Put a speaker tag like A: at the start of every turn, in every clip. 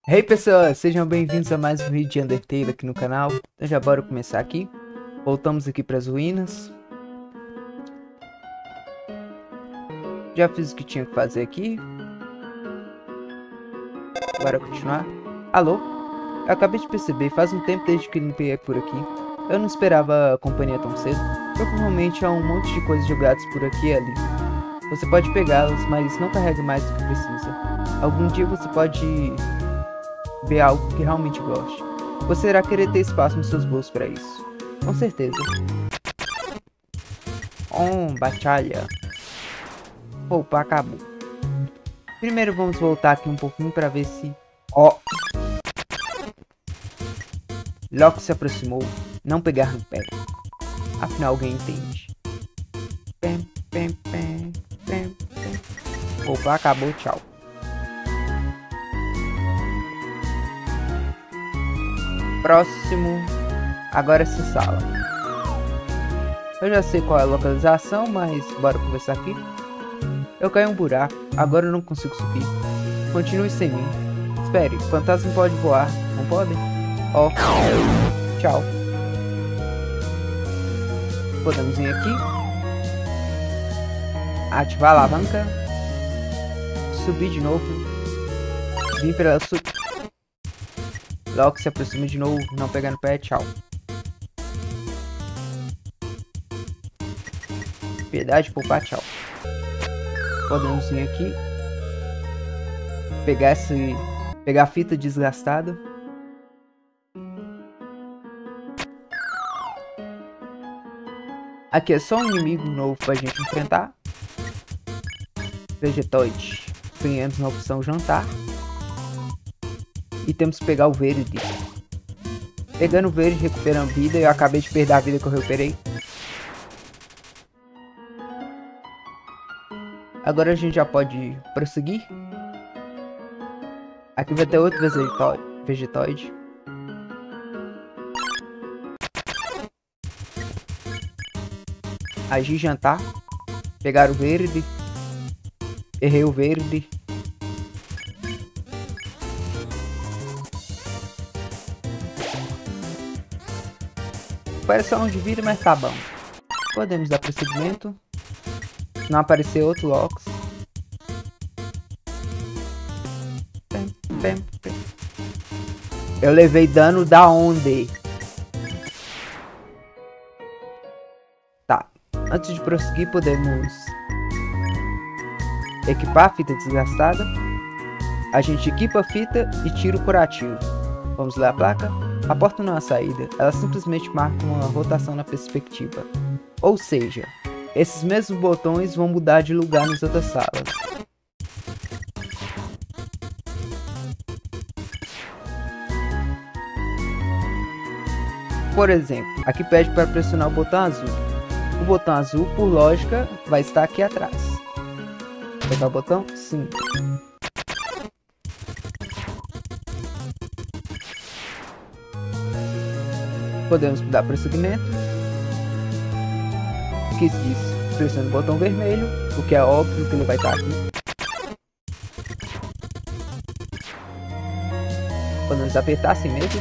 A: Hey pessoas, sejam bem-vindos a mais um vídeo de Undertale aqui no canal. Então já bora começar aqui. Voltamos aqui para as ruínas. Já fiz o que tinha que fazer aqui. Bora continuar. Alô? Eu acabei de perceber, faz um tempo desde que limpei por aqui. Eu não esperava a companhia tão cedo. Provavelmente há um monte de coisas jogadas por aqui e ali. Você pode pegá-las, mas não carregue mais do que precisa. Algum dia você pode ver algo que realmente goste. Você irá querer ter espaço nos seus bolsos para isso. Com certeza. Batalha. Opa, acabou. Primeiro vamos voltar aqui um pouquinho para ver se... Loki se aproximou. Não pegar no pé. Afinal alguém entende. Opa, acabou, tchau. Próximo. Agora essa sala. Eu já sei qual é a localização, mas bora conversar aqui. Eu caí em um buraco. Agora eu não consigo subir. Continue sem mim. Espere, fantasma pode voar, não podem? Tchau. Podemos vir aqui. Ativar a alavanca. Subir de novo. Vim pela Loki se aproxima de novo, não pegar no pé, tchau. Piedade, poupar, tchau. Podemos vir aqui. Pegar a fita desgastada. Aqui é só um inimigo novo pra gente enfrentar. Vegetoide. Ganhamos na opção jantar. E temos que pegar o verde. Pegando o verde, recuperando vida. Eu acabei de perder a vida que eu recuperei. Agora a gente já pode prosseguir. Aqui vai ter outro vegetoide. Agir jantar. Pegar o verde. Errei o verde. Parece só um de vida, mas tá bom. Podemos dar prosseguimento. Não aparecer outro Loki. Eu levei dano da onde? Tá. Antes de prosseguir, podemos equipar a fita desgastada. A gente equipa a fita e tira o curativo. Vamos ler a placa. A porta não é a saída, ela simplesmente marca uma rotação na perspectiva. Ou seja, esses mesmos botões vão mudar de lugar nas outras salas. Por exemplo, aqui pede para pressionar o botão azul. O botão azul, por lógica, vai estar aqui atrás. Apertar o botão? Sim. Podemos dar prosseguimento. Aqui diz pressione o botão vermelho, o que é óbvio que ele vai estar aqui. Podemos apertar assim mesmo.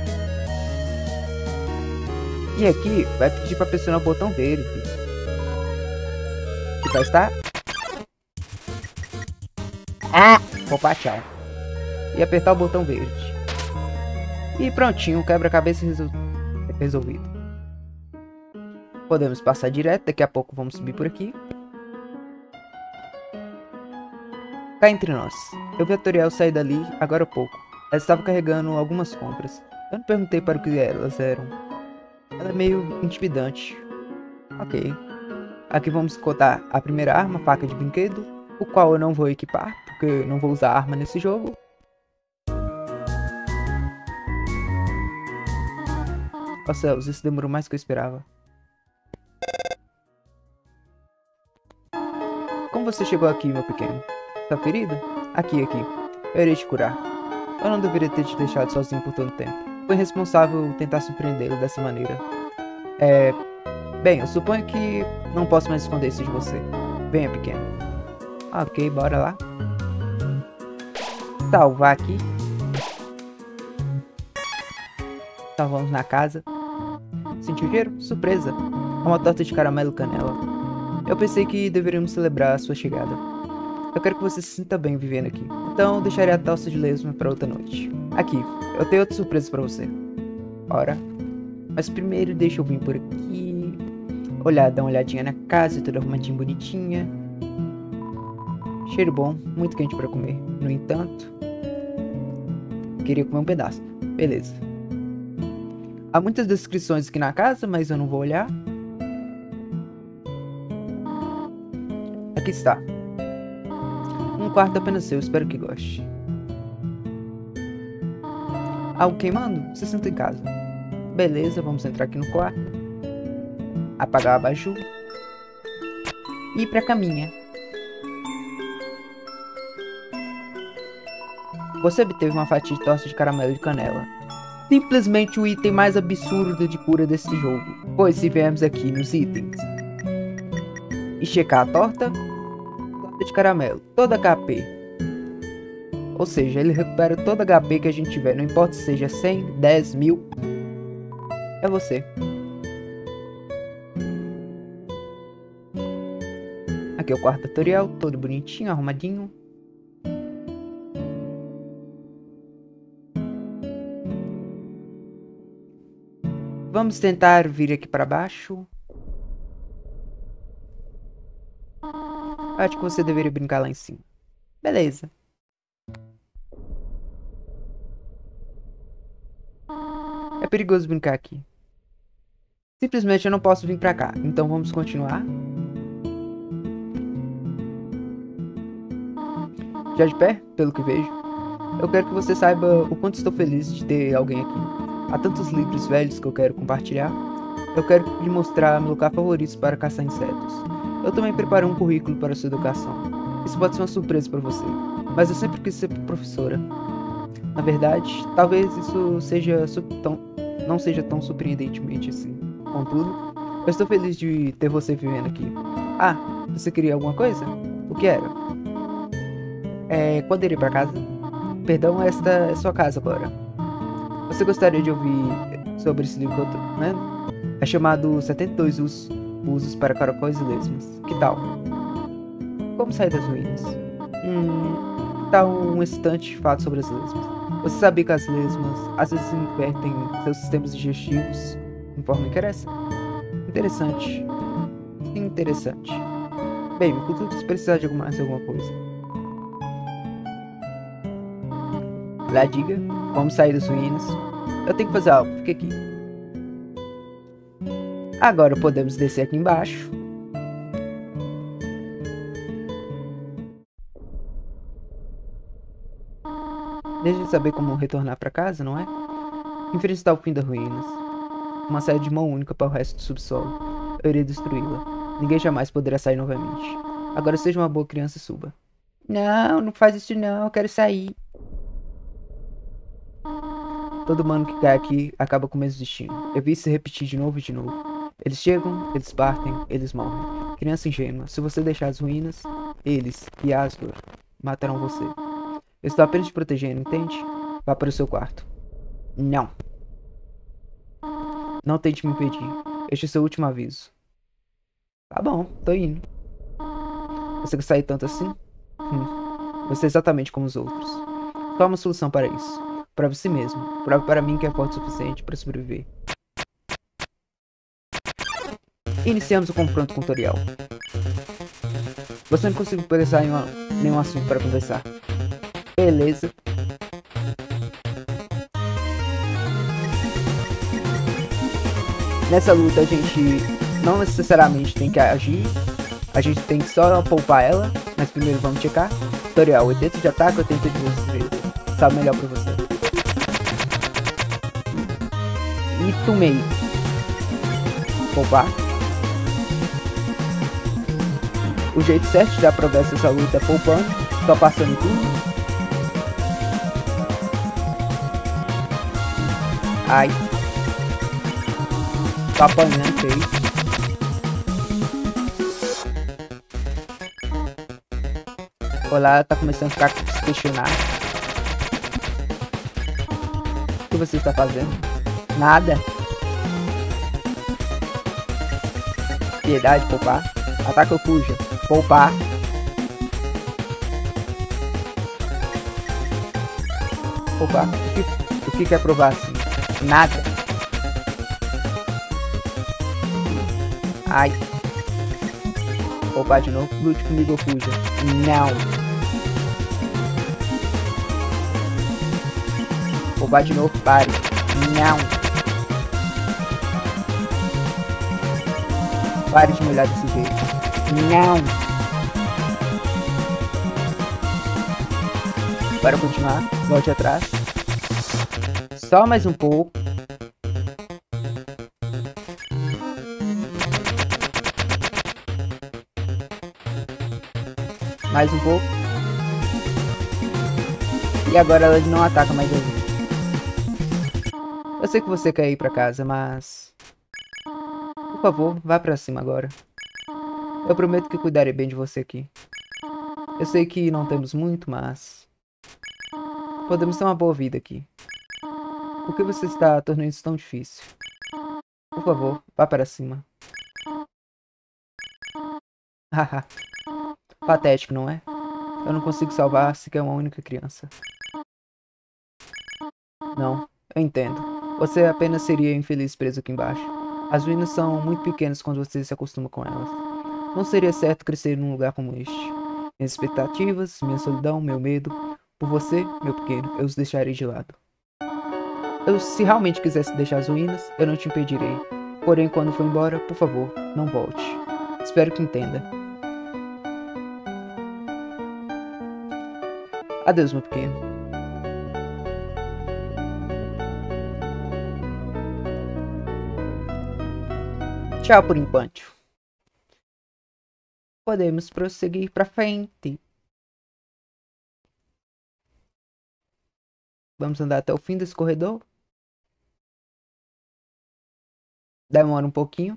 A: E aqui vai pedir para pressionar o botão verde, que vai estar. Opa, tchau. E apertar o botão verde. E prontinho, quebra-cabeça resolvido. Podemos passar direto, daqui a pouco vamos subir por aqui. Cá entre nós, eu vi a Toriel sair dali agora há pouco. Ela estava carregando algumas compras. Eu não perguntei para o que elas eram. Ela é meio intimidante. Ok. Aqui vamos encontrar a primeira arma, faca de brinquedo, o qual eu não vou equipar, porque eu não vou usar arma nesse jogo. Oh céus, isso demorou mais do que eu esperava. Como você chegou aqui, meu pequeno? Tá ferido? Aqui. Eu irei te curar. Eu não deveria ter te deixado sozinho por tanto tempo. Foi irresponsável tentar surpreendê-lo dessa maneira. Bem, eu suponho que não posso mais esconder isso de você. Venha, pequeno. Ok, bora lá. Salvar aqui. Então vamos na casa. Sentiu o cheiro? Surpresa! É uma torta de caramelo e canela. Eu pensei que deveríamos celebrar a sua chegada. Eu quero que você se sinta bem vivendo aqui. Então deixarei a torta de lesma para outra noite. Aqui, eu tenho outra surpresa para você. Ora. Mas primeiro deixa eu vir por aqui. Dar uma olhadinha na casa, toda arrumadinha, bonitinha. Cheiro bom, muito quente para comer. No entanto, queria comer um pedaço. Beleza. Há muitas descrições aqui na casa, mas eu não vou olhar. Aqui está. Um quarto apenas seu, espero que goste. Algo queimando? Se senta em casa. Beleza, vamos entrar aqui no quarto. Apagar o abajur. E ir pra caminha. Você obteve uma fatia de torta de caramelo e canela. Simplesmente o item mais absurdo de cura desse jogo. Pois se viemos aqui nos itens e checar a torta de caramelo, toda HP. Ou seja, ele recupera todo HP que a gente tiver, não importa se seja 100, 10, 1000. É você. Aqui é o quarto tutorial, todo bonitinho, arrumadinho. Vamos tentar vir aqui para baixo. Acho que você deveria brincar lá em cima. Beleza. É perigoso brincar aqui. Simplesmente eu não posso vir pra cá. Então vamos continuar. Já de pé, pelo que vejo. Eu quero que você saiba o quanto estou feliz de ter alguém aqui. Há tantos livros velhos que eu quero compartilhar. Eu quero lhe mostrar meu lugar favorito para caçar insetos. Eu também preparei um currículo para sua educação. Isso pode ser uma surpresa para você, mas eu sempre quis ser professora. Na verdade, talvez isso não seja tão surpreendentemente assim. Contudo, eu estou feliz de ter você vivendo aqui. Ah, você queria alguma coisa? O que era? Quando irei para casa? Perdão, esta é sua casa agora. Você gostaria de ouvir sobre esse livro que eu tô, né? É chamado 72 Usos para Caracóis e Lesmas. Que tal? Como sair das ruínas? Tá um excitante fato sobre as lesmas. Você sabia que as lesmas às vezes invertem seus sistemas digestivos de forma interessante. Interessante. Bem, me conta se precisar de mais alguma coisa. Lá, diga. Como sair das ruínas? Eu tenho que fazer algo. Fica aqui. Agora podemos descer aqui embaixo. Deixa de saber como retornar para casa, não é? Enfrentar o fim das ruínas. Uma saída de mão única para o resto do subsolo. Eu irei destruí-la. Ninguém jamais poderá sair novamente. Agora seja uma boa criança e suba. Não, não faz isso não. Eu quero sair. Todo humano que cai aqui acaba com o mesmo destino. Eu vi isso se repetir de novo e de novo. Eles chegam, eles partem, eles morrem. Criança ingênua, se você deixar as ruínas, eles e Asgore matarão você. Eu estou apenas te protegendo, entende? Vá para o seu quarto. Não. Não tente me impedir. Este é o seu último aviso. Tá bom, tô indo. Você quer sair tanto assim? Você é exatamente como os outros. Qual é uma solução para isso? Prove si mesmo. Prove para mim que é forte o suficiente para sobreviver. Iniciamos o confronto com o tutorial. Você não conseguiu pensar em nenhum assunto para conversar. Beleza. Nessa luta a gente não necessariamente tem que agir. A gente tem que só poupar ela. Mas primeiro vamos checar. Tutorial 80 de ataque, 80 de defesa. Sabe melhor pra você. E tomei. Poupar. O jeito certo de dar progresso nessa luta é poupando. Só passando tudo. Ai. Tô apanhando feio. Olá, tá começando a ficar se questionar. O que você está fazendo? Nada. Piedade, poupar. Ataque ou fuja. Poupar. Poupar. O que quer provar assim? Nada. Ai. Poupar de novo. Lute comigo ou fuja. Não. Poupar de novo. Pare. Não. Pare de me olhar desse jeito. Não. Para continuar, volte atrás. Só mais um pouco. Mais um pouco. E agora ela não ataca mais a gente. Eu sei que você quer ir pra casa, mas... Por favor, vá pra cima agora. Eu prometo que cuidarei bem de você aqui. Eu sei que não temos muito, mas... podemos ter uma boa vida aqui. Por que você está tornando isso tão difícil? Por favor, vá para cima. Haha. Patético, não é? Eu não consigo salvar sequer uma única criança. Não, eu entendo. Você apenas seria infeliz preso aqui embaixo. As ruínas são muito pequenas quando você se acostuma com elas. Não seria certo crescer num lugar como este. Minhas expectativas, minha solidão, meu medo... Por você, meu pequeno, eu os deixarei de lado. Se realmente quisesse deixar as ruínas, eu não te impedirei. Porém, quando for embora, por favor, não volte. Espero que entenda. Adeus, meu pequeno. Tchau por enquanto. Podemos prosseguir pra frente. Vamos andar até o fim desse corredor. Demora um pouquinho.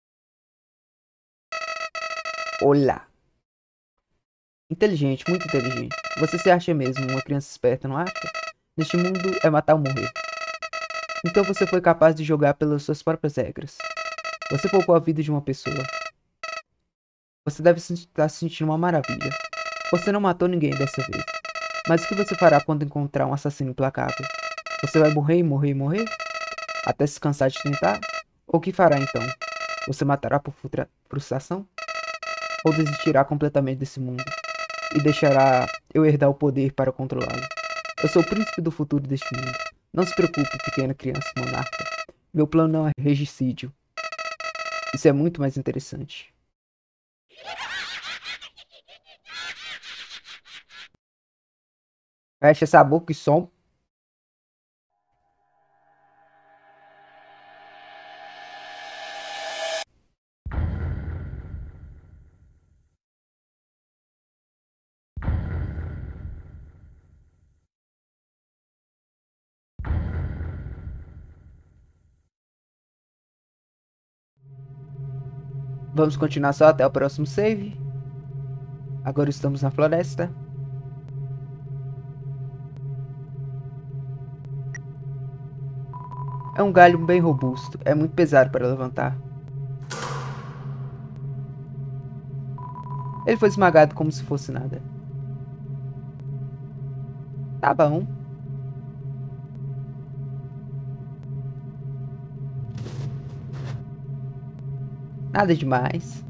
A: Olá. Inteligente, muito inteligente. Você se acha mesmo uma criança esperta, não acha? Neste mundo é matar ou morrer. Então você foi capaz de jogar pelas suas próprias regras. Você poupou a vida de uma pessoa. Você deve estar se sentindo uma maravilha. Você não matou ninguém dessa vez. Mas o que você fará quando encontrar um assassino implacável? Você vai morrer e morrer e morrer? Até se cansar de tentar? Ou o que fará então? Você matará por frustração? Ou desistirá completamente desse mundo? E deixará eu herdar o poder para controlá-lo? Eu sou o príncipe do futuro deste mundo. Não se preocupe, pequena criança monarca. Meu plano não é regicídio. Isso é muito mais interessante. Fecha essa boca e som. Vamos continuar só até o próximo save. Agora estamos na floresta. É um galho bem robusto. É muito pesado para levantar. Ele foi esmagado como se fosse nada. Tá bom. Nada demais.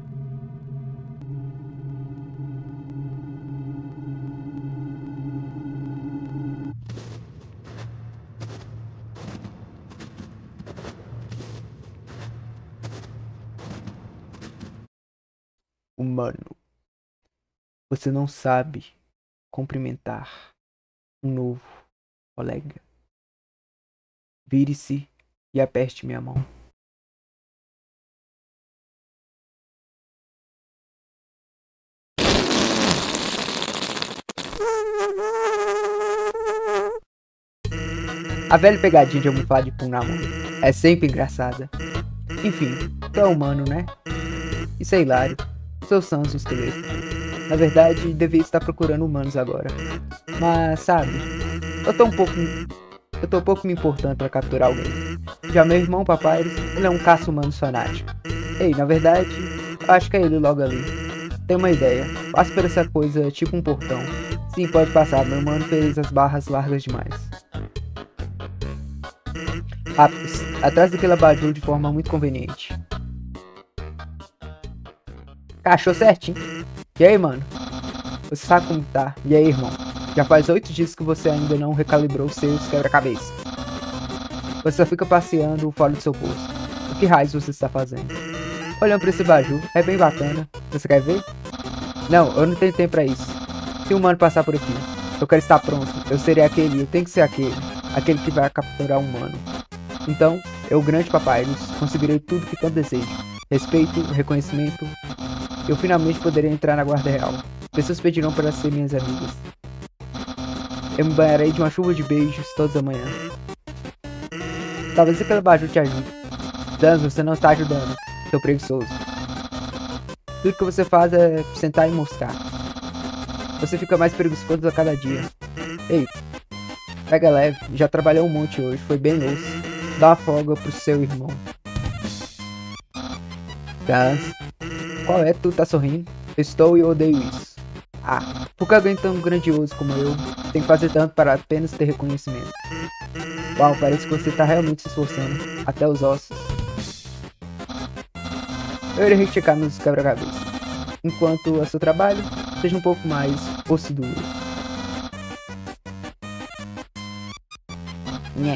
A: Humano, você não sabe cumprimentar um novo colega. Vire-se e aperte minha mão. A velha pegadinha de almofada de pum na mão é sempre engraçada. Enfim, tu é humano, né? Isso é hilário. Seus sãos, um esqueleto. Na verdade, devia estar procurando humanos agora. Mas, sabe, eu tô um pouco me importando para capturar alguém. Já meu irmão Papyrus, ele é um caça-humanos fanático. Ei, na verdade, eu acho que é ele logo ali. Tem uma ideia, passe por essa coisa tipo um portão. Sim, pode passar, meu mano fez as barras largas demais. Rápidos, atrás daquele abajur de forma muito conveniente. Achou certinho. E aí, mano? Você sabe como tá? E aí, irmão? Já faz 8 dias que você ainda não recalibrou seus quebra-cabeça. Você só fica passeando fora do seu posto. O que raios você está fazendo? Olhando pra esse abajur, é bem bacana. Você quer ver? Não, eu não tenho tempo pra isso. Se um humano passar por aqui, eu quero estar pronto. Eu serei aquele, eu tenho que ser aquele. Aquele que vai capturar um humano. Então, eu, grande Papyrus, conseguirei tudo que tanto desejo. Respeito, reconhecimento. Eu finalmente poderei entrar na guarda real. Pessoas pedirão para ser minhas amigas. Eu me banharei de uma chuva de beijos todas as manhãs. Talvez aquele abajur te ajude. Danzo, você não está ajudando, seu preguiçoso. Tudo que você faz é sentar e moscar. Você fica mais preguiçoso a cada dia. Ei, pega leve, já trabalhou um monte hoje, foi bem louco. Dá uma folga pro seu irmão. Danzo, qual é? Tu tá sorrindo? Estou e odeio isso. Ah, por que alguém tão grandioso como eu tem que fazer tanto para apenas ter reconhecimento? Uau, parece que você tá realmente se esforçando, até os ossos. Eu irei checar meus quebra-cabeça, enquanto o seu trabalho seja um pouco mais osso duro. Nhé.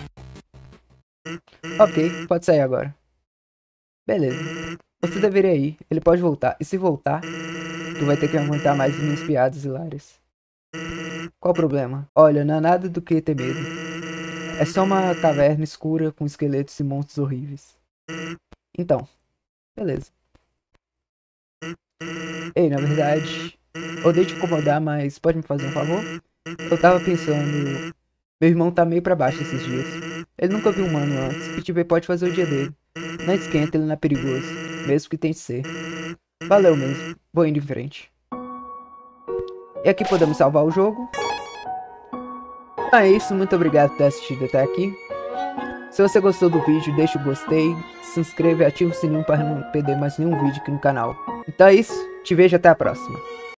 A: Ok, pode sair agora. Beleza. Você deveria ir, ele pode voltar, e se voltar, tu vai ter que aguentar mais minhas piadas hilárias. Qual o problema? Olha, não há nada do que ter medo. É só uma caverna escura com esqueletos e monstros horríveis. Então, beleza. Ei, na verdade, odeio te incomodar, mas pode me fazer um favor? Eu tava pensando... Meu irmão tá meio pra baixo esses dias. Ele nunca viu um humano antes, e te ver pode fazer o dia dele. Não esquenta, ele não é perigoso, mesmo que tente ser. Valeu mesmo, vou indo em frente. E aqui podemos salvar o jogo. É isso, muito obrigado por ter assistido até aqui. Se você gostou do vídeo, deixa o gostei, se inscreva e ativa o sininho para não perder mais nenhum vídeo aqui no canal. Então é isso, te vejo até a próxima.